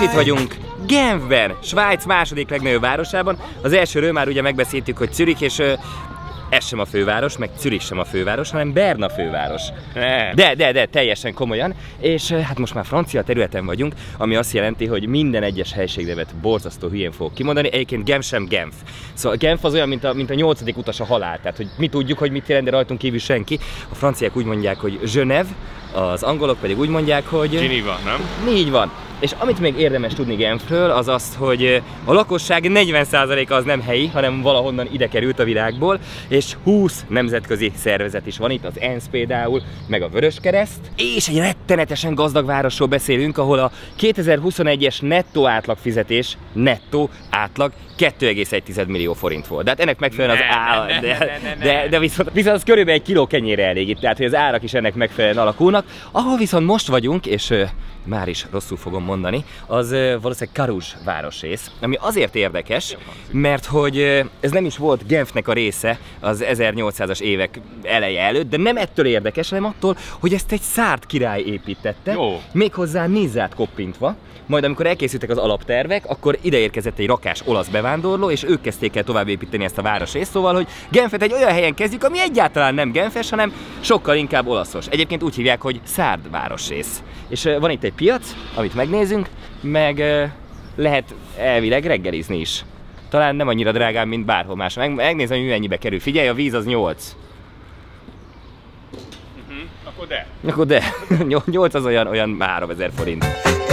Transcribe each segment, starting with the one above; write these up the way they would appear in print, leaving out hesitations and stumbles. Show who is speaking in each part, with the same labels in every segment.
Speaker 1: itt vagyunk Genfben, Svájc második legnagyobb városában. Az elsőről már ugye megbeszéltük, hogy Zürich, és ez sem a főváros, meg Zürich sem a főváros, hanem Bern a főváros. De, teljesen komolyan. És hát most már francia területen vagyunk, ami azt jelenti, hogy minden egyes helységnevet borzasztó hülyén fogok kimondani. Egyébként Genf sem Genf. Szóval Genf az olyan, mint a 8. utas a halál. Tehát, hogy mi tudjuk, hogy mit jelent, de rajtunk kívül senki. A franciák úgy mondják, hogy Genève, az angolok pedig úgy mondják, hogy
Speaker 2: Geneva, nem?
Speaker 1: Így van. És amit még érdemes tudni Genfről, az azt, hogy a lakosság 40%-a az nem helyi, hanem valahonnan ide került a világból, és 20 nemzetközi szervezet is van itt, az ENSZ például, meg a Vöröskereszt. És egy rettenetesen gazdag városról beszélünk, ahol a 2021-es nettó átlagfizetés, nettó átlag 2,1 millió forint volt. De hát ennek megfelelően de viszont az körülbelül egy kiló kenyérre elég itt, tehát hogy az árak is ennek megfelelően alakulnak. Ahol viszont most vagyunk, és már is rosszul fogom mondani, az valószínűleg Carouge városrész, ami azért érdekes, mert hogy ez nem is volt Genfnek a része az 1800-as évek eleje előtt, de nem ettől érdekes, hanem attól, hogy ezt egy szárd király építette, méghozzá Nizzát koppintva. Majd amikor elkészültek az alaptervek, akkor ide érkezett egy rakás olasz bevándorló, és ők kezdték el tovább építeni ezt a városrészt, szóval, hogy Genfet egy olyan helyen kezdjük, ami egyáltalán nem genfes, hanem sokkal inkább olaszos. Egyébként úgy hívják, hogy szárd városrész. És van itt egy piac, amit megnézünk, meg lehet elvileg reggelizni is. Talán nem annyira drágán, mint bárhol más. Megnézem, hogy mennyibe kerül. Figyelj, a víz az 8. Akkor de. 8 az olyan 3000 forint.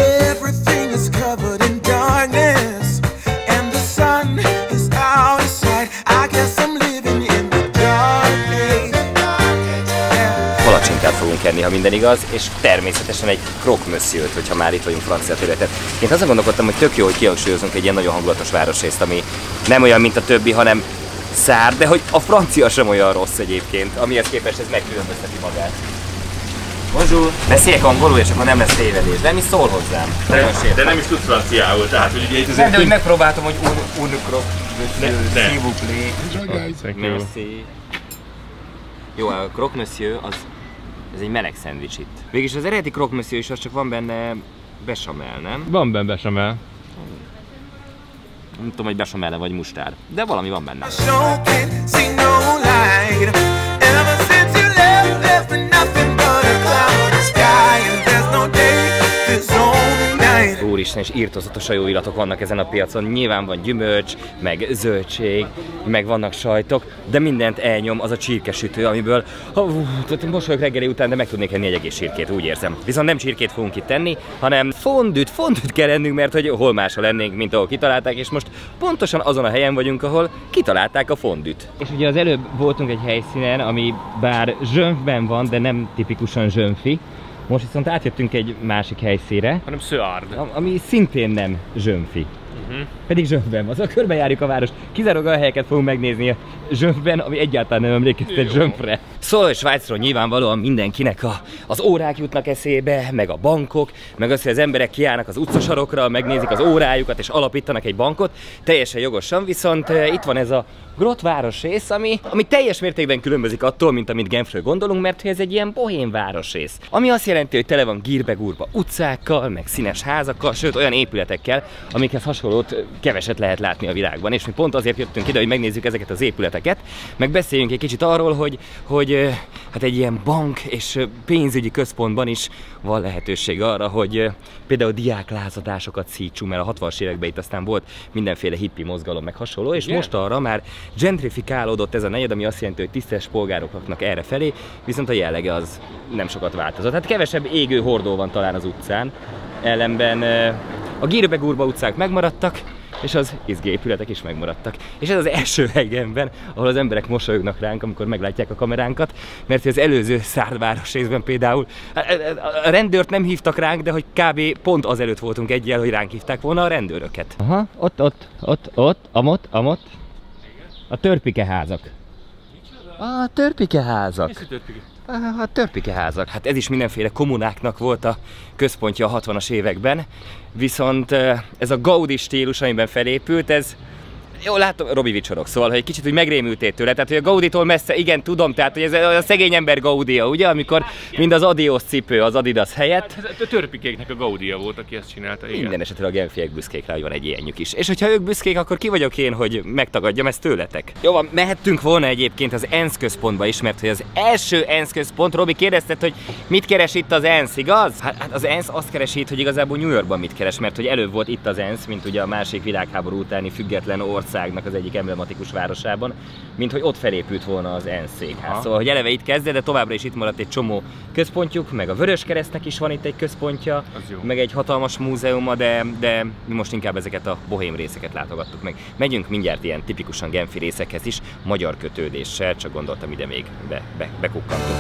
Speaker 1: Palacsinkát fogunk enni, ha minden igaz, és természetesen egy croque monsieur-t, hogyha már itt vagyunk francia területen. Én azon gondolkodtam, hogy tök jó, hogy kihangsúlyozunk egy ilyen nagyon hangulatos városrészt, ami nem olyan, mint a többi, hanem szár, de hogy a francia sem olyan rossz egyébként, amihez képest ez megkülönbözteti magát. Bonjour! Beszéljek angolul, és akkor nem lesz tévedés, de mi szól hozzám?
Speaker 2: De nem is tudsz franciául, tehát hogy ugye itt
Speaker 1: azért... De hogy megpróbáltam, hogy un croque monsieur, s'il vous plaît. Merci. Jó, a croque monsieur, ez egy meleg szendvics itt. Végülis az eredeti croque monsieur is, az csak van benne bechamel, nem?
Speaker 2: Van benne bechamel.
Speaker 1: Nem tudom, hogy bechamel vagy mustár, de valami van benne. Úristen, és írtózatos jó iratok vannak ezen a piacon. Nyilván van gyümölcs, meg zöldség, meg vannak sajtok, de mindent elnyom az a csirkesütő, amiből mosolyog reggeli után, de meg tudnék enni egy egész csirkét, úgy érzem. Viszont nem csirkét fogunk itt tenni, hanem fondüt kell ennünk, mert hogy hol máshol lennénk, mint ahol kitalálták, és most pontosan azon a helyen vagyunk, ahol kitalálták a fondüt. És ugye az előbb voltunk egy helyszínen, ami bár Genfben van, de nem tipikusan genfi. Most viszont átjöttünk egy másik helyszínre,
Speaker 2: hanem Suard,
Speaker 1: ami szintén nem genfi. Pedig Genfben van, szóval körbejárjuk a várost. Kizárólag olyan helyeket fogunk megnézni a Genfben, ami egyáltalán nem emlékeztet Genfre. Szóval Svájcról nyilvánvalóan mindenkinek az órák jutnak eszébe, meg a bankok, meg az, hogy az emberek kiállnak az utcasarokra, megnézik az órájukat és alapítanak egy bankot. Teljesen jogosan, viszont itt van ez a Grott városrész, ami teljes mértékben különbözik attól, mint amit Genfről gondolunk, mert ez egy ilyen bohém városrész. Ami azt jelenti, hogy tele van gírbe-gurba utcákkal, meg színes házakkal, sőt olyan épületekkel, amikhez hasonlót keveset lehet látni a világban. És mi pont azért jöttünk ide, hogy megnézzük ezeket az épületeket, meg beszéljünk egy kicsit arról, hogy hát egy ilyen bank és pénzügyi központban is van lehetőség arra, hogy például diáklázadásokat szítsunk, mert a 60-as években itt aztán volt mindenféle hippi mozgalom, meg hasonló, és most arra már gentrifikálódott ez a negyed, ami azt jelenti, hogy tisztes polgárok laknak erre felé, viszont a jellege az nem sokat változott. Hát kevesebb égő hordó van talán az utcán, ellenben a gírbe-gurba utcák megmaradtak, és az izgi épületek is megmaradtak. És ez az első hely Genfben, ahol az emberek mosolyognak ránk, amikor meglátják a kameránkat, mert az előző Szárd részben például a rendőrt nem hívtak ránk, de hogy kb. Pont azelőtt voltunk egyel, hogy ránk hívták volna a rendőröket. Aha, ott, amott. A törpikeházak. A törpikeházak. A törpikeházak. Hát ez is mindenféle kommunáknak volt a központja a 60-as években, viszont ez a Gaudi stílus, amiben felépült, jó, látom, Robi vicsorog, szóval, hogy egy kicsit úgy megrémültél tőle, tehát hogy a Gauditól messze, igen, tudom, tehát hogy ez a szegény ember Gaudia, ugye, amikor mind az Adios cipő az Adidas helyett.
Speaker 2: Hát, a törpikéknek a Gaudia volt, aki ezt csinálta, igen.
Speaker 1: Minden esetre a genfiek büszkék rá, hogy van egy ilyenjük is. És hogyha ők büszkék, akkor ki vagyok én, hogy megtagadjam ezt tőletek? Jó van, mehettünk volna egyébként az ENSZ központba is, mert hogy az első ENSZ központ, Robi kérdezted, hogy mit keres itt az ENSZ, igaz? Hát az ENSZ azt keresi itt, hogy igazából New Yorkban mit keres, mert hogy előbb volt itt az ENSZ, mint ugye a második világháború utáni független országnak az egyik emblematikus városában, mint hogy ott felépült volna az ENSZ székház. Szóval, hogy eleve itt kezdve, de továbbra is itt maradt egy csomó központjuk, meg a Vöröskeresztnek is van itt egy központja, meg egy hatalmas múzeuma, de mi most inkább ezeket a bohém részeket látogattuk meg. Megyünk mindjárt ilyen tipikusan genfi részekhez is, magyar kötődéssel, csak gondoltam ide még bekukkantunk.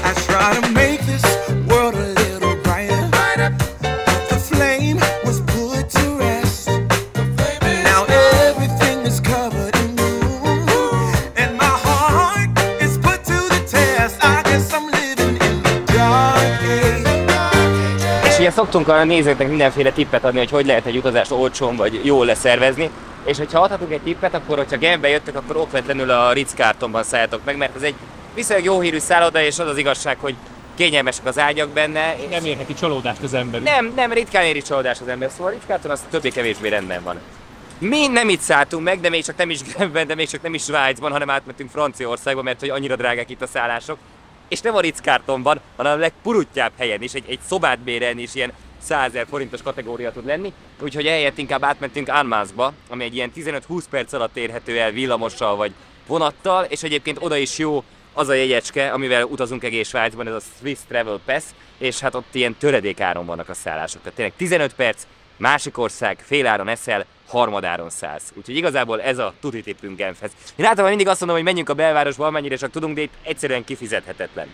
Speaker 1: Ilyen szoktunk a nézőknek mindenféle tippet adni, hogy lehet egy utazást olcsón vagy jól leszervezni. És hogyha adhatunk egy tippet, akkor hogyha Genfbe jöttök, akkor okvetlenül a Ritz-Carltonban szálljatok meg, mert ez egy viszonylag jó hírű szálloda, és az az igazság, hogy kényelmesek az ágyak benne.
Speaker 2: Nem ér neki csalódást az ember.
Speaker 1: Nem, ritkán éri csalódást az ember, szóval Ritz-Carlton az többé-kevésbé rendben van. Mi nem itt szálltunk meg, de még csak nem is Genfben, de még csak nem is Svájcban, hanem átmentünk Franciaországba, mert hogy annyira drágák itt a szállások. És nem a Ritz-Carltonban, hanem a legpuruttyább helyen is, egy szobát bérelni is ilyen 100 000 forintos kategória tud lenni. Úgyhogy ehelyett inkább átmentünk Annemasse-ba, ami egy ilyen 15-20 perc alatt érhető el villamossal vagy vonattal, és egyébként oda is jó az a jegyecske, amivel utazunk egész Svájcban, ez a Swiss Travel Pass, és hát ott ilyen töredékáron vannak a szállások. Tehát tényleg 15 perc, másik ország, féláron eszel, harmadáron szállsz. Úgyhogy igazából ez a tuti tippünk Genfhez. Én általában mindig azt mondom, hogy menjünk a belvárosba, amennyire csak tudunk, de itt egyszerűen kifizethetetlen.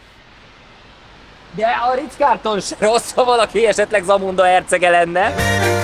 Speaker 1: De a Ritz-Carlton se rossz, ha valaki esetleg Zamunda hercege lenne.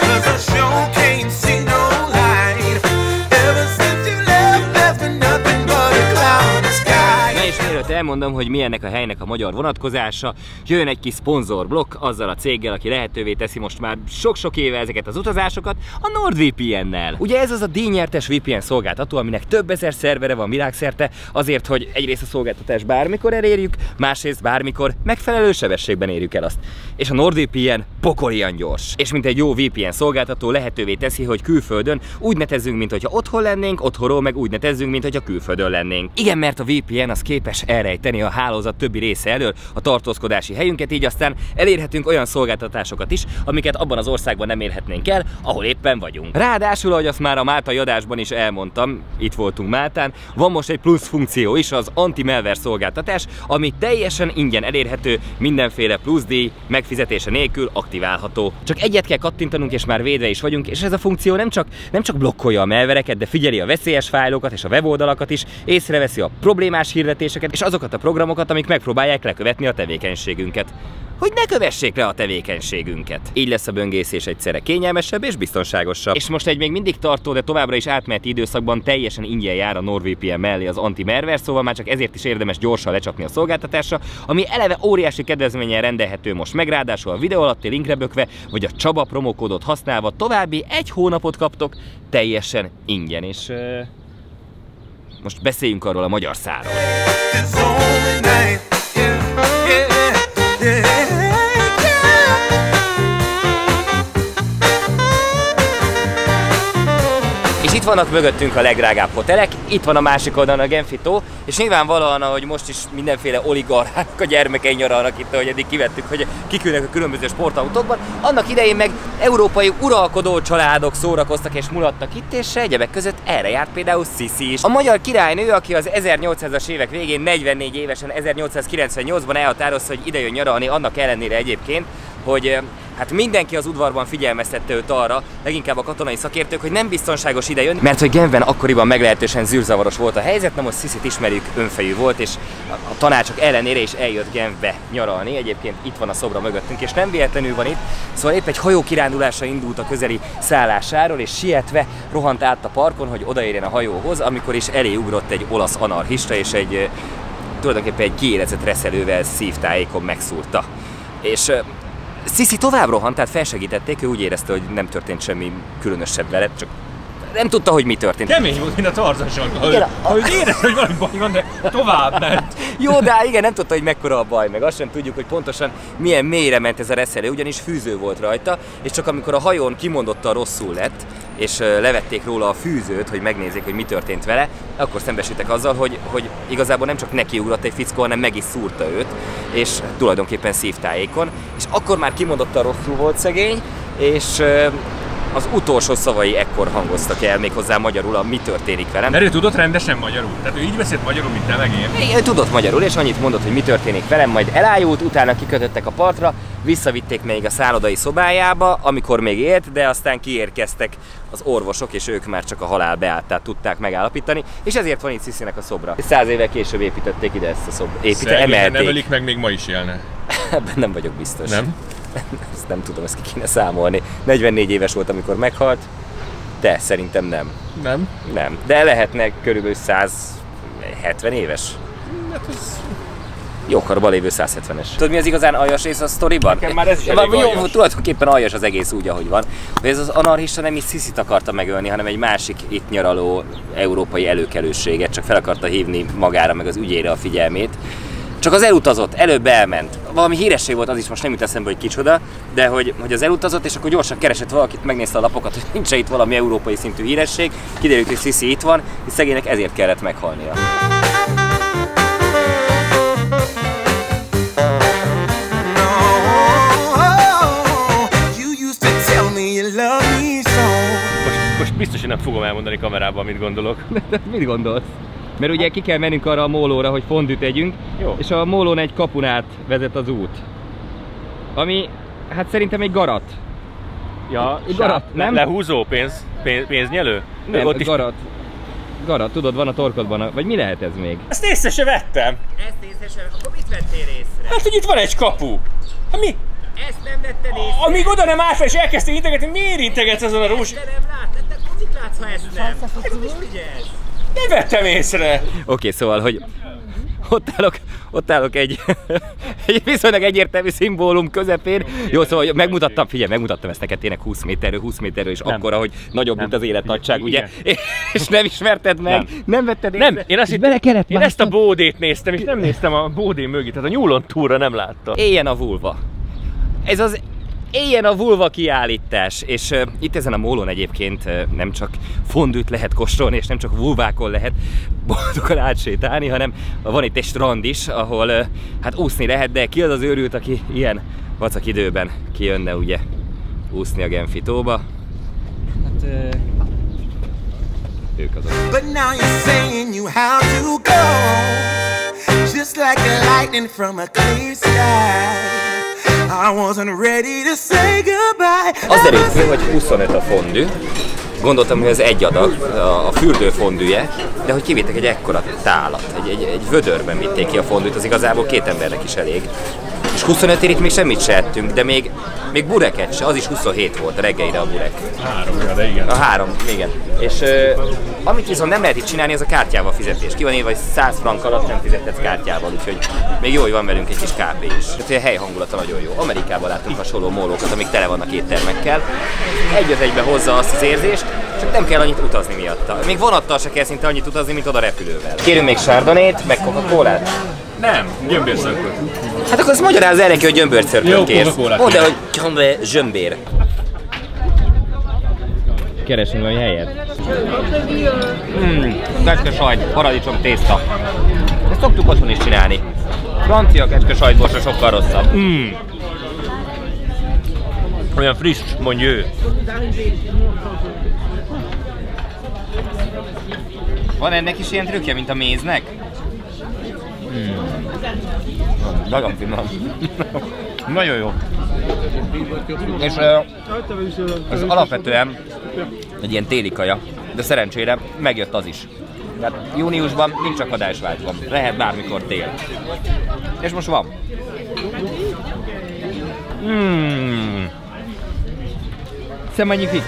Speaker 1: Na és mielőtt elmondom, hogy mi ennek a helynek a magyar vonatkozása, jön egy kis szponzorblokk azzal a céggel, aki lehetővé teszi most már sok-sok éve ezeket az utazásokat, a NordVPN-nel. Ugye ez az a díjnyertes VPN szolgáltató, aminek több ezer szervere van világszerte, azért, hogy egyrészt a szolgáltatást bármikor elérjük, másrészt bármikor megfelelő sebességben érjük el azt. És a NordVPN pokolian gyors. És mint egy jó VPN szolgáltató lehetővé teszi, hogy külföldön úgy netezzünk, mint hogyha otthon lennénk, otthonról meg úgy netezzünk, mint hogyha külföldön lennénk. Igen, mert a VPN az képes elrejteni a hálózat többi része elől a tartózkodási helyünket, így aztán elérhetünk olyan szolgáltatásokat is, amiket abban az országban nem érhetnénk el, ahol éppen vagyunk. Ráadásul, ahogy azt már a máltai adásban is elmondtam, itt voltunk Máltán, van most egy plusz funkció is, az anti-malware szolgáltatás, ami teljesen ingyen elérhető, mindenféle pluszdíj megfizetése nélkül aktiválható. Csak egyet kell kattintanunk, és már védve is vagyunk, és ez a funkció nem csak blokkolja a malvereket, de figyeli a veszélyes fájlokat és a weboldalakat is, észreveszi a problémás hirdetéseket és azokat a programokat, amik megpróbálják lekövetni a tevékenységünket. Hogy ne kövessék le a tevékenységünket. Így lesz a böngészés egyszerre kényelmesebb és biztonságosabb. És most egy még mindig tartó, de továbbra is átmeneti időszakban teljesen ingyen jár a NordVPN mellé az anti-malware, szóval már csak ezért is érdemes gyorsan lecsapni a szolgáltatásra, ami eleve óriási kedvezménnyel rendelhető most meg, ráadásul a videó alatti linkre bökve, vagy a Csaba promókódot használva további 1 hónapot kaptok teljesen ingyen, és most beszéljünk arról a magyar szárról. És itt vannak mögöttünk a legdrágább hotelek, itt van a másik oldalon a Genfi tó, és nyilvánvalóan, ahogy most is mindenféle oligarchának a gyermekei nyaralnak itt, ahogy eddig kivettük, hogy kikülnek a különböző sportautókban, annak idején meg európai uralkodó családok szórakoztak és mulattak itt, és egyebek között erre járt például Sisi is. A magyar királynő, aki az 1800-as évek végén 44 évesen 1898-ban elhatározta, hogy ide jön nyaralni, annak ellenére egyébként, hogy hát mindenki az udvarban figyelmeztette őt arra, leginkább a katonai szakértők, hogy nem biztonságos idejönni, mert hogy Genfben akkoriban meglehetősen zűrzavaros volt a helyzet, na most Sisit ismerjük, önfejű volt, és a tanácsok ellenére is eljött Genfbe nyaralni. Egyébként itt van a szobra mögöttünk, és nem véletlenül van itt, szóval épp egy hajó kirándulásra indult a közeli szállásáról, és sietve rohant át a parkon, hogy odaérjen a hajóhoz, amikor is elé ugrott egy olasz anarchista, és tulajdonképpen egy kiélezett reszelővel szívtájékon megszúrta. És Sisi tovább rohant, tehát felsegítették, ő úgy érezte, hogy nem történt semmi különösebb vele, csak nem tudta, hogy mi történt.
Speaker 2: Kemény volt, mint a Tarzan sarka. Hogy érez, hogy valami baj van, de tovább ment.
Speaker 1: Jó, de igen, nem tudta, hogy mekkora a baj, meg azt sem tudjuk, hogy pontosan milyen mélyre ment ez a reszelő, ugyanis fűző volt rajta, és csak amikor a hajón kimondottan rosszul lett, és levették róla a fűzőt, hogy megnézzék, hogy mi történt vele, akkor szembesültek azzal, hogy igazából nem csak nekiugrott egy fickó, hanem meg is szúrta őt, és tulajdonképpen szívtájékon, és akkor már kimondottan rosszul volt szegény, és az utolsó szavai ekkor hangoztak el, méghozzá magyarul a mi történik velem.
Speaker 2: Mert ő tudott rendesen magyarul, tehát ő így beszélt magyarul, mint te meg én.
Speaker 1: Ő tudott magyarul, és annyit mondott, hogy mi történik velem, majd elájult, utána kikötöttek a partra, visszavitték még a szállodai szobájába, amikor még élt, de aztán kiérkeztek az orvosok, és ők már csak a halál beálltát tudták megállapítani, és ezért van itt Sisinek a szobra. 100 évvel később építették ide ezt a szobrát.
Speaker 2: Emelték. Nevelik meg, még ma is élne.
Speaker 1: Ebben nem vagyok biztos.
Speaker 2: Nem?
Speaker 1: Ezt nem tudom, ezt ki kéne számolni. 44 éves volt, amikor meghalt, de szerintem nem.
Speaker 2: Nem?
Speaker 1: Nem. De lehetne körülbelül 170 éves.
Speaker 2: Hát ez...
Speaker 1: Jókorban lévő 170-es. Tudod, mi az igazán aljas rész a sztoriban?
Speaker 2: Nekem már ez is elég
Speaker 1: jó, tulajdonképpen aljas az egész úgy, ahogy van. Ez az anarchista nem is Sisit akarta megölni, hanem egy másik itt nyaraló európai előkelőséget, csak fel akarta hívni magára meg az ügyére a figyelmét. Csak az elutazott, előbb elment. Valami híresség volt, az is most nem jut eszembe, hogy kicsoda, de hogy az elutazott, és akkor gyorsan keresett valakit, megnézte a lapokat, hogy nincs itt valami európai szintű híresség. Kiderült, hogy Sisi itt van, és szegénynek ezért kellett meghalnia.
Speaker 2: Most biztos, hogy nem fogom elmondani kamerában, mit gondolok.
Speaker 1: Mit gondolsz? Mert ugye ki kell mennünk arra a mólóra, hogy fondűt tegyünk, jó. És a mólón egy kapun át vezet az út. Ami, hát szerintem egy garat.
Speaker 2: Ja,
Speaker 1: garat, nem?
Speaker 2: Lehúzó pénznyelő?
Speaker 1: Nem, ott is... garat, tudod, van a torkodban, vagy mi lehet ez még?
Speaker 2: Ezt észre se vettem.
Speaker 1: Ezt észre se, akkor mit vettél észre?
Speaker 2: Hát, hogy itt van egy kapu. Hát mi?
Speaker 1: Ezt nem vetted észre?
Speaker 2: Amíg oda nem állsz fel és elkezdtél integetni, miért integetsz azon a rós?
Speaker 1: De nem láttad, de akkor mit látsz, ha ezt nem? Ez is figyelsz?
Speaker 2: Nem vettem észre!
Speaker 1: Oké, szóval, hogy ott állok egy viszonylag egyértelmű szimbólum közepén. Jó, szóval megmutattam, figyelj, megmutattam ezt neked tényleg 20 méterről, és akkora, hogy nagyobb, mint az életnagyság, ugye? És nem ismerted meg, nem vetted észre.
Speaker 2: Nem, én azt hittem, én ezt a bódét néztem, és nem néztem a bódé mögé, tehát a nyúlon túlra nem láttam.
Speaker 1: Éljen a vulva. Ez az Éljen a vulva kiállítás, és itt ezen a mólón egyébként nem csak fondűt lehet kóstolni, és nem csak vulvákon lehet boldogan átsétálni, hanem van itt egy strand is, ahol hát úszni lehet, de ki az az őrült, aki ilyen vacak időben kijönne ugye úszni a Genfi tóba? Hát ők azok. But now you're saying you have to go, just like a lightning from a clear sky. I wasn't ready to say goodbye. Az derült ki, hogy 25 a fondű. Gondoltam, hogy ez egy adag, a fürdő fondűje, de hogy kivittek egy ekkora tálat, egy vödörben vitték ki a fondűt, az igazából 2 embernek is elég. És 25 érit még semmit se ettünk, de még bureket se, az is 27 volt a reggelire a burek.
Speaker 2: 3, de igen.
Speaker 1: A 3, igen. És amit viszont nem lehet itt csinálni, az a kártyával fizetés. Ki van írva, hogy 100 frank alatt nem fizethetsz kártyával, úgyhogy még jó, hogy van velünk egy kis KP is. Tehát a hely hangulata nagyon jó. Amerikában látunk hasonló mólókat, amik tele vannak éttermekkel. Egy az egybe hozza azt az érzést, csak nem kell annyit utazni miatta. Még vonattal se kell szinte annyit utazni, mint oda repülővel. Kérünk még Chardonnay-t, meg Coca-Colát?
Speaker 2: Nem, gyömbérszörköt.
Speaker 1: Hát akkor azt magyarázz el neki, hogy gyömbérszörköt kérsz. Mondd el, hogy zsömbér. Keresünk valami helyet. Kecske sajt, paradicsom tészta. Ezt szoktuk otthon is csinálni. Francia kecske sajtborsa sokkal rosszabb.
Speaker 2: Olyan friss, mondja ő.
Speaker 1: Van ennek is ilyen trükkje, mint a méznek? Nagyon finom. Nagyon jó. És ez alapvetően egy ilyen téli kaja, de szerencsére megjött az is. Tehát júniusban nincs akadálysvágyban, lehet bármikor tél. És most van. C'est magnifique.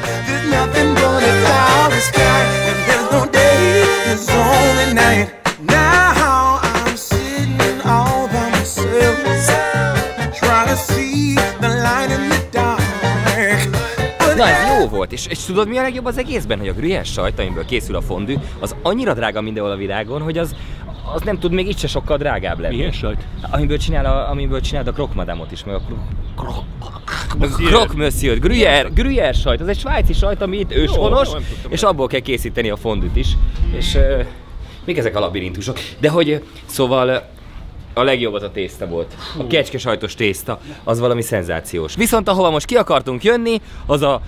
Speaker 1: Na, ez jó volt, sajt, és tudod mi a legjobb az egészben, hogy a gruyère sajt, amiből készül a fondű, az annyira drága mindenhol a világon, hogy az nem tud még így se sokkal drágább lenni.
Speaker 2: Milyen sajt?
Speaker 1: Amiből csináld a croque madame-ot is, meg a croque monsieur, gruyère sajt, az egy svájci sajt, ami itt őshonos, és abból kell készíteni a fondűt is. És még ezek a labirintusok. De hogy, szóval a legjobb az a tészta volt. A kecskesajtos tészta, az valami szenzációs. Viszont ahova most ki akartunk jönni, az a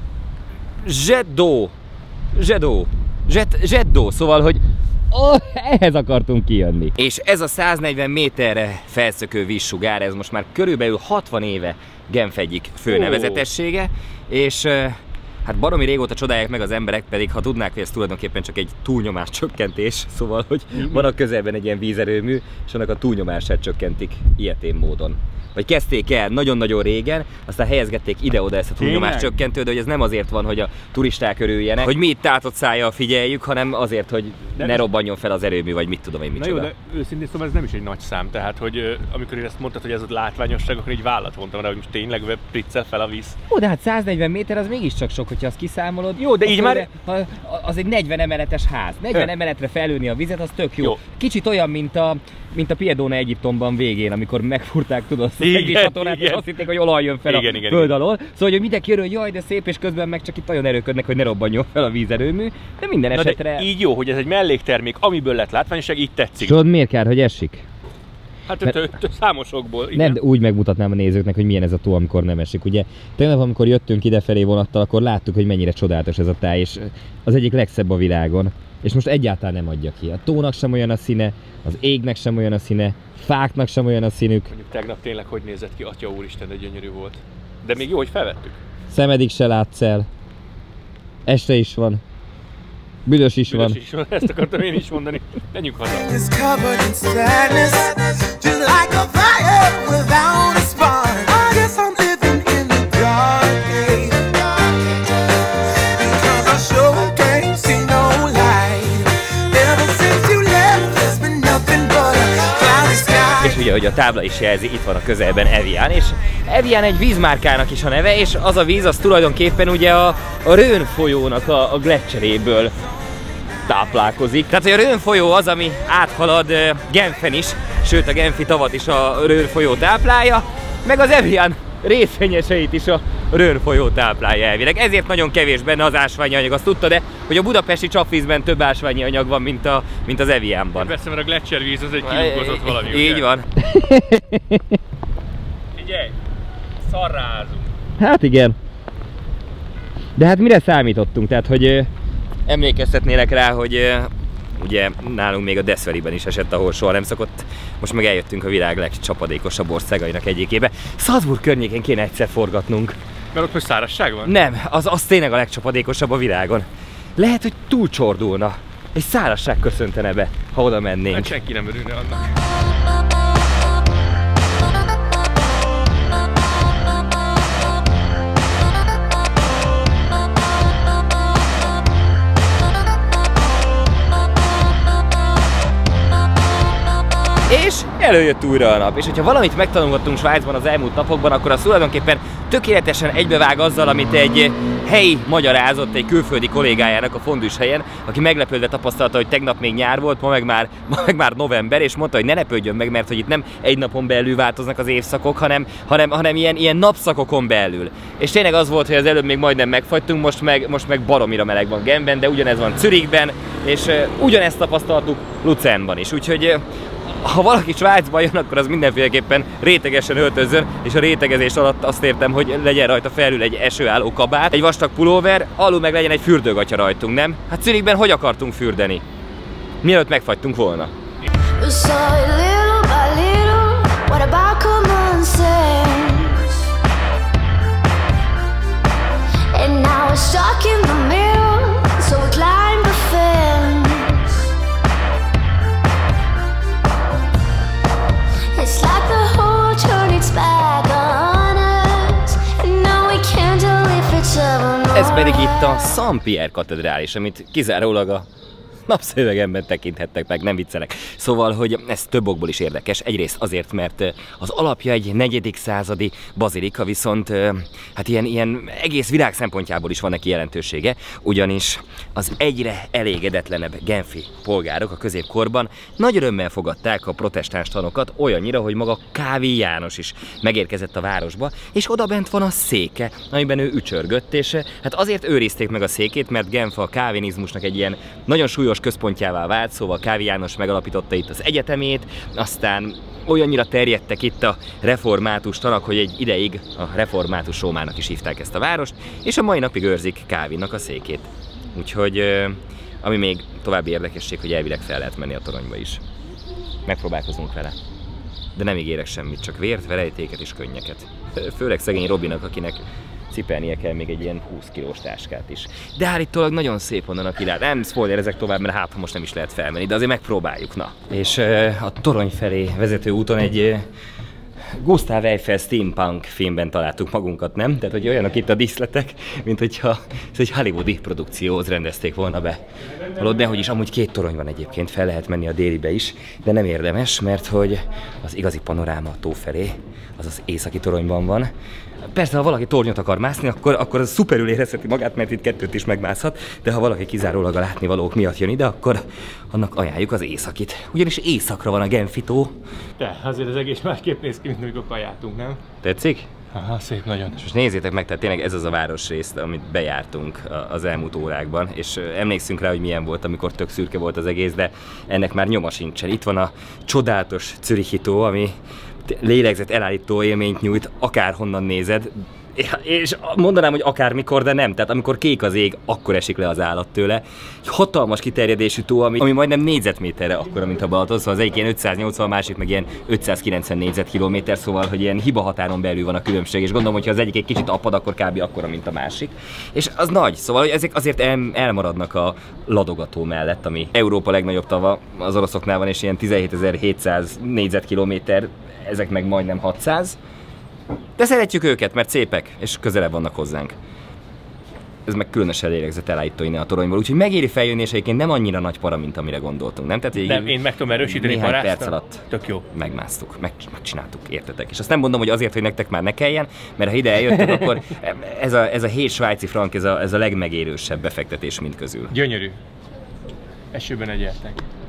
Speaker 1: Jet d'eau, szóval, hogy ehhez akartunk kijönni. És ez a 140 méterre felszökő vízsugár, ez most már körülbelül 60 éve Genf egyik főnevezetessége, és hát baromi régóta csodálják meg az emberek, pedig ha tudnák, hogy ez tulajdonképpen csak egy túlnyomás csökkentés, szóval, hogy van a közelben egy ilyen vízerőmű, és annak a túlnyomását csökkentik ilyetén módon. Vagy kezdték el nagyon-nagyon régen, aztán helyezgették ide-oda ezt a túlnyomás csökkentő, de hogy ez nem azért van, hogy a turisták örüljenek, hogy mi itt tátott szájjal figyeljük, hanem azért, hogy ne robbanjon fel az erőmű, vagy mit tudom én micsoda.
Speaker 2: Na jó, de őszintén szóval ez nem is egy nagy szám, tehát hogy amikor én ezt mondtad, hogy ez a látványosság, akkor így vállat vontam rá, hogy most tényleg priccel fel a víz.
Speaker 1: Ó, de hát 140 méter az mégiscsak sok, hogyha azt kiszámolod.
Speaker 2: Jó, de így már...
Speaker 1: Az egy 40 emeletes ház. 40 emeletre felülni a vizet, az tök jó. Kicsit olyan, mint a Piedone Egyiptomban végén, amikor megfúrták, tudod, és azt hitték, hogy olaj jön fel a föld alól. Szóval, hogy mindenki örül, jaj, de szép, és közben meg csak itt nagyon erőködnek, hogy ne robbanjon fel a vízerőmű. De minden esetre...
Speaker 2: De így jó, hogy ez egy melléktermék, amiből lett látványosság, így tetszik.
Speaker 1: Tudod, miért kár, hogy esik?
Speaker 2: Hát számosokból, igen.
Speaker 1: Nem, de úgy megmutatnám a nézőknek, hogy milyen ez a tó, amikor nem esik. Ugye tegnap, amikor jöttünk idefelé vonattal, akkor láttuk, hogy mennyire csodálatos ez a táj, és az egyik legszebb a világon. És most egyáltalán nem adja ki. A tónak sem olyan a színe, az égnek sem olyan a színe, fáknak sem olyan a színük.
Speaker 2: Mondjuk tegnap tényleg hogy nézett ki, atya úristen, de gyönyörű volt. De még jó, hogy felvettük.
Speaker 1: Szemedig se látsz el. Este is van. Büdös is van.
Speaker 2: Ezt akartam én is mondani. Menjünk haza.
Speaker 1: És ugye, hogy a tábla is jelzi, itt van a közelben Evian, és Evian egy vízmárkának is a neve, és az a víz az tulajdonképpen ugye a Rhön folyónak a gleccseréből táplálkozik. Tehát, hogy a Rhön folyó az, ami áthalad Genfen is, sőt a genfi tavat is a Rhön folyó táplálja, meg az Evian részvényeseit is a Rhön folyó táplálja elvileg. Ezért nagyon kevés benne az ásványi anyag, azt tudtad, de hogy a budapesti csapvízben több ásványi anyag van, mint az Evianban.
Speaker 2: Persze, mert a gleccservíz az egy kiugozott valami.
Speaker 1: Így van.
Speaker 2: Figyelj, szarrázunk.
Speaker 1: Hát igen. De hát mire számítottunk? Tehát, hogy emlékeztetnélek rá, hogy ugye nálunk még a Death Valley-ben is esett, ahol soha nem szokott. Most meg eljöttünk a világ legcsapadékosabb országainak egyikébe. Salzburg környékén kéne egyszer forgatnunk.
Speaker 2: Mert ott most szárazság van?
Speaker 1: Nem, az tényleg a legcsapadékosabb a világon. Lehet, hogy túlcsordulna. Egy szárazság köszöntene be, ha oda mennénk.
Speaker 2: Hát senki nem örülne annak.
Speaker 1: És előjött újra a nap, és hogyha valamit megtanulhattunk Svájcban az elmúlt napokban, akkor az tulajdonképpen tökéletesen egybevág azzal, amit egy helyi magyarázott egy külföldi kollégájának a fondűs helyen, aki meglepődve tapasztalta, hogy tegnap még nyár volt, ma meg már november, és mondta, hogy ne lepődjön meg, mert hogy itt nem egy napon belül változnak az évszakok, hanem ilyen napszakokon belül. És tényleg az volt, hogy az előbb még majdnem megfagytunk, most meg baromira meleg van Genfben, de ugyanez van Zürichben, és ugyanezt tapasztaltuk Luzernban is, úgyhogy ha valaki Svájcba jön, akkor az mindenféleképpen rétegesen öltözzön, és a rétegezés alatt azt értem, hogy legyen rajta felül egy esőálló kabát, egy vastag pulóver, alul meg legyen egy fürdőgatya rajtunk, nem? Hát Zürichben hogy akartunk fürdeni? Mielőtt megfagytunk volna. Ez pedig itt a Saint-Pierre katedrális, amit kizárólag a napszövegemben tekinthettek meg, nem viccelek. Szóval, hogy ez több okból is érdekes. Egyrészt azért, mert az alapja egy 4. századi bazilika, viszont hát ilyen egész világ szempontjából is van neki jelentősége, ugyanis az egyre elégedetlenebb genfi polgárok a középkorban nagy örömmel fogadták a protestáns tanokat, olyannyira, hogy maga Kávi János is megérkezett a városba, és oda bent van a széke, amiben ő ücsörgött, és hát azért őrizték meg a székét, mert Genf a kávinizmusnak egy ilyen nagyon súlyos központjává vált, szóval Kávi János megalapította itt az egyetemét, aztán olyannyira terjedtek itt a református tanak, hogy egy ideig a református Rómának is hívták ezt a várost, és a mai napig őrzik Kávinnak a székét. Úgyhogy ami még további érdekesség, hogy elvileg fel lehet menni a toronyba is. Megpróbálkozunk vele. De nem ígérek semmit, csak vért, verejtéket és könnyeket. Főleg szegény Robinak, akinek cipelnie kell még egy ilyen 20 kilós táskát is. De állítólag nagyon szép onnan a kilát. Nem spoilerezek tovább, mert hát most nem is lehet felmenni, de azért megpróbáljuk, na. És a torony felé vezető úton egy Gustav Eiffel steampunk filmben találtuk magunkat, nem? Tehát, hogy olyanok itt a díszletek, mint hogyha ez egy hollywoodi produkcióhoz rendezték volna be. Hallod, de hogy is amúgy 2 torony van egyébként, fel lehet menni a délibe is, de nem érdemes, mert hogy az igazi panoráma a tó felé, az az északi toronyban van. Persze, ha valaki tornyot akar mászni, akkor az szuperül érezheti magát, mert itt 2 is megmászhat, de ha valaki kizárólag a látnivalók miatt jön ide, akkor annak ajánljuk az északit. Ugyanis északra van a Genfi tó.
Speaker 2: De azért az egész másképp néz ki, mint amikor kajátunk, nem?
Speaker 1: Tetszik?
Speaker 2: Aha, szép nagyon.
Speaker 1: És most nézzétek meg, tehát tényleg ez az a városrész, amit bejártunk az elmúlt órákban, és emlékszünk rá, hogy milyen volt, amikor tök szürke volt az egész, de ennek már nyoma sincsen. Itt van a csodálatos Zürichi tó, ami lélegzet elállító élményt nyújt, akárhonnan nézed, és mondanám, hogy akármikor, de nem. Tehát amikor kék az ég, akkor esik le az állat tőle. Egy hatalmas kiterjedésű tó, ami majdnem négyzetméterre akkora, mint a Balaton, szóval az egyik ilyen 580, a másik meg ilyen 590 négyzetkilométer, szóval hogy ilyen hiba határon belül van a különbség, és gondolom, hogy ha az egyik egy kicsit apad, akkor kb. Akkora, mint a másik. És az nagy, szóval hogy ezek azért elmaradnak a ladogató mellett, ami Európa legnagyobb tava, az oroszoknál van, és ilyen 17.700 négyzetkilométer, ezek meg majdnem 600. De szeretjük őket, mert szépek, és közelebb vannak hozzánk. Ez meg különösen lélegzet elállító innen a toronyból, úgyhogy megéri feljönni, és egyébként nem annyira nagy para, mint amire gondoltunk, nem? Tehát
Speaker 2: nem, én meg tudom erősíteni
Speaker 1: néhány perc alatt
Speaker 2: tök jó.
Speaker 1: Megmásztuk, megcsináltuk, értetek. És azt nem mondom, hogy azért, hogy nektek már ne kelljen, mert ha ide eljöttek, akkor ez a 7 svájci frank, ez a legmegérősebb befektetés mind közül.
Speaker 2: Gyönyörű. Esőben egyeltek.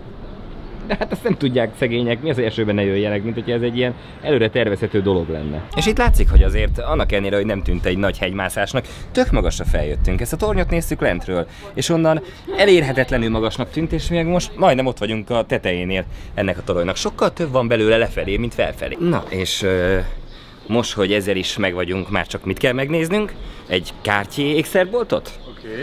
Speaker 1: De hát azt nem tudják szegények, mi az, hogy esőben ne jöjjenek, mint hogyha ez egy ilyen előre tervezhető dolog lenne. És itt látszik, hogy azért annak ellenére, hogy nem tűnt egy nagy hegymászásnak, tök magasra feljöttünk. Ezt a tornyot néztük lentről, és onnan elérhetetlenül magasnak tűnt, és még most majdnem ott vagyunk a tetejénél ennek a toronynak. Sokkal több van belőle lefelé, mint felfelé. Na, és most, hogy ezzel is meg vagyunk, már csak mit kell megnéznünk? Egy Cartier ékszerboltot?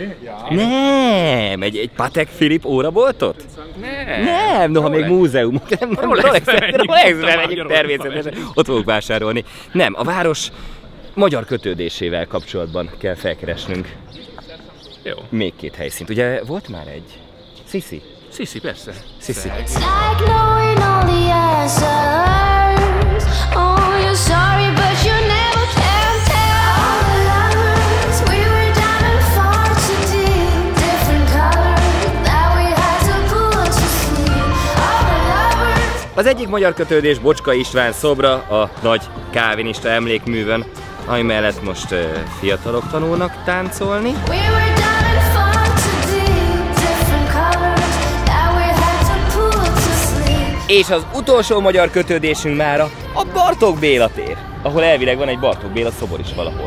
Speaker 1: Nem, egy Patek Philippe óraboltot? Nem, noha még múzeumok, nem Rolexben megyünk természetesen, ott fogunk vásárolni. Nem, a város magyar kötődésével kapcsolatban kell felkeresnünk.
Speaker 2: Jó.
Speaker 1: Még 2 helyszínt. Ugye volt már egy? Sisi?
Speaker 2: Sisi, persze.
Speaker 1: Sisi. Az egyik magyar kötődés Bocska István szobra a nagy kávinista emlékművön, ami mellett most fiatalok tanulnak táncolni. És az utolsó magyar kötődésünk mára a Bartók Béla tér, ahol elvileg van egy Bartók Béla szobor is valahol.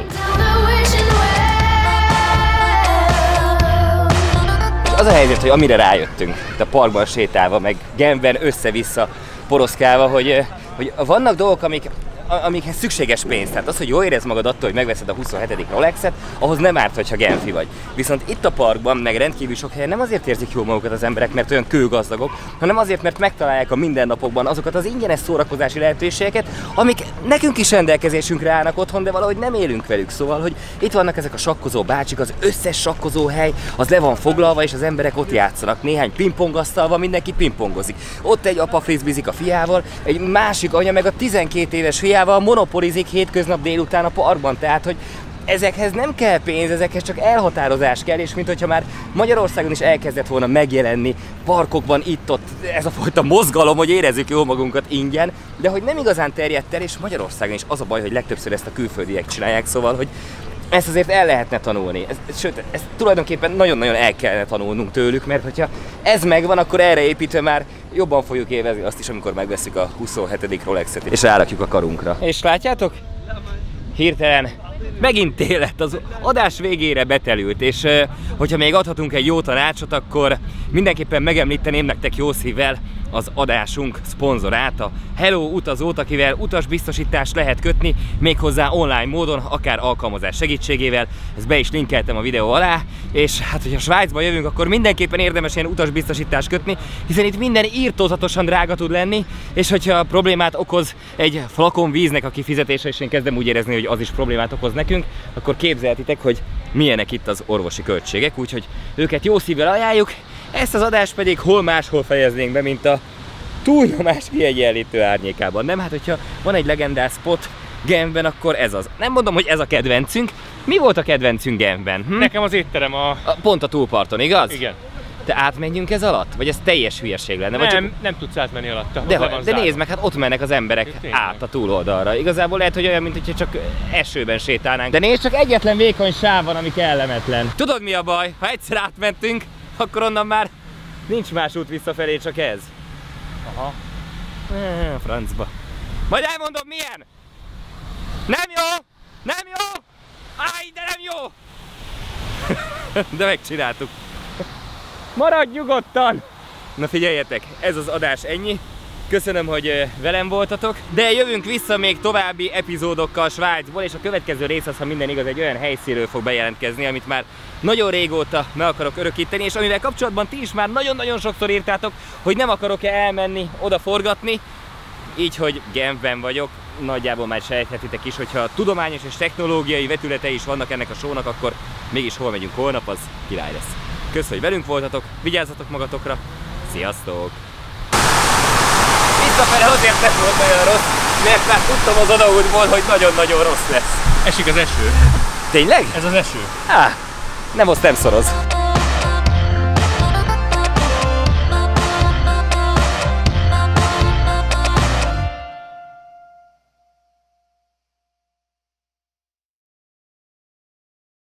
Speaker 1: Az a helyzet, hogy amire rájöttünk, itt a parkban sétálva, meg Genfben össze-vissza poroszkálva, hogy vannak dolgok, amikhez szükséges pénz. Tehát az, hogy jól érezd magad attól, hogy megveszed a 27. Rolexet, ahhoz nem árt, hogyha Genfi vagy. Viszont itt a parkban, meg rendkívül sok helyen nem azért érzik jól magukat az emberek, mert olyan kőgazdagok, hanem azért, mert megtalálják a mindennapokban azokat az ingyenes szórakozási lehetőségeket, amik nekünk is rendelkezésünkre állnak otthon, de valahogy nem élünk velük. Szóval, hogy itt vannak ezek a sakkozó bácsik, az összes sakkozó hely, az le van foglalva, és az emberek ott játszanak. Néhány pingpongasztal van, mindenki pingpongozik. Ott egy apa frisbeezik a fiával, egy másik anya meg a 12 éves fiával monopolizik hétköznap délután a parkban. Tehát, hogy ezekhez nem kell pénz, ezekhez csak elhatározás kell, és mint hogyha már Magyarországon is elkezdett volna megjelenni parkokban itt-ott ez a fajta mozgalom, hogy érezzük jól magunkat ingyen, de hogy nem igazán terjedt el, és Magyarországon is az a baj, hogy legtöbbször ezt a külföldiek csinálják, szóval, hogy ezt azért el lehetne tanulni. Sőt, ezt tulajdonképpen nagyon-nagyon el kellene tanulnunk tőlük, mert hogyha ez megvan, akkor erre építve már jobban fogjuk élvezni azt is, amikor megveszünk a 27. Rolexet, és rárakjuk a karunkra. És látjátok? Hirtelen megint tél lett, az adás végére betelült, és hogyha még adhatunk egy jó tanácsot, akkor mindenképpen megemlíteném nektek jó szívvel az adásunk szponzorát, a Hello Utazót, akivel utasbiztosítást lehet kötni, méghozzá online módon, akár alkalmazás segítségével. Ezt be is linkeltem a videó alá, és hát, hogyha Svájcba jövünk, akkor mindenképpen érdemes ilyen utasbiztosítást kötni, hiszen itt minden írtózatosan drága tud lenni, és hogyha problémát okoz egy flakon víznek a kifizetése, és én kezdem úgy érezni, hogy az is problémát okoz nekünk, akkor képzelhetitek, hogy milyenek itt az orvosi költségek, úgyhogy őket jó szívvel ajánljuk. Ezt az adást pedig hol máshol fejeznénk be, mint a túlnyomás kiegyenlítő árnyékában. Nem? Hát, hogyha van egy legendás spot Genfben, akkor ez az. Nem mondom, hogy ez a kedvencünk. Mi volt a kedvencünk Genfben?
Speaker 2: Nekem az étterem
Speaker 1: pont a túlparton, igaz?
Speaker 2: Igen.
Speaker 1: Te átmenjünk ez alatt? Vagy ez teljes hülyeség lenne?
Speaker 2: Nem,
Speaker 1: csak...
Speaker 2: nem tudsz átmenni alatta.
Speaker 1: De nézd meg, hát ott mennek az emberek át a túloldalra. Igazából lehet, hogy olyan, mint hogyha csak esőben sétálnánk. De nézd, csak egyetlen vékony sáv van, ami kellemetlen. Tudod, mi a baj? Ha egyszer átmentünk, akkor onnan már nincs más út visszafelé, csak ez. Aha. Francba. Majd elmondom, milyen! Nem jó! Nem jó! Áj, de nem jó! De megcsináltuk. Maradj nyugodtan! Na figyeljetek, ez az adás ennyi. Köszönöm, hogy velem voltatok, de jövünk vissza még további epizódokkal Svájcból, és a következő rész az, ha minden igaz, egy olyan helyszínről fog bejelentkezni, amit már nagyon régóta meg akarok örökíteni, és amivel kapcsolatban ti is már nagyon-nagyon sokszor írtátok, hogy nem akarok-e elmenni oda forgatni, így, hogy Genfben vagyok. Nagyjából már sejthetitek is, hogyha tudományos és technológiai vetületei is vannak ennek a shownak, akkor mégis hol megyünk holnap, az király lesz. Kösz, hogy velünk voltatok, vigyázzatok magatokra, sziasztok! Visszafele azért nem volt olyan rossz, mert már tudtam az odaútból, hogy nagyon-nagyon rossz lesz.
Speaker 2: Esik az eső.
Speaker 1: Tényleg?
Speaker 2: Ez az eső.
Speaker 1: Nem, azt nem szoroz.